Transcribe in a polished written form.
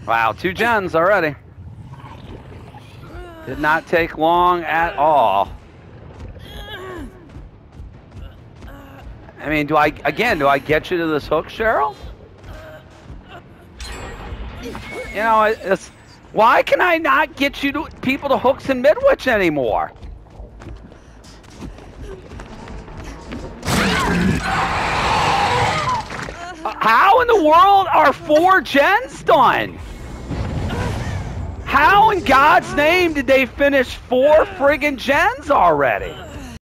Wow, 2 gens already. Did not take long at all. I mean, do I get you to this hook, Cheryl? You know, why can I not get you people to hooks in Midwich anymore? How in the world are 4 gens done? How in God's name did they finish 4 friggin' gens already?